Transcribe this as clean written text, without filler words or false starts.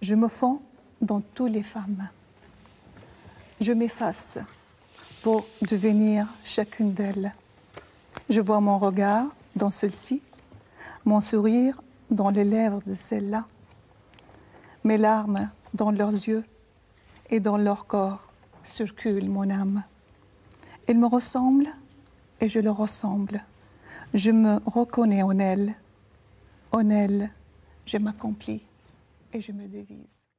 Je me fonds dans toutes les femmes. Je m'efface pour devenir chacune d'elles. Je vois mon regard dans celle-ci, mon sourire dans les lèvres de celle-là, mes larmes dans leurs yeux et dans leur corps circule mon âme. Ils me ressemblent et je leur ressemble. Je me reconnais en elles, je m'accomplis et je me dévise.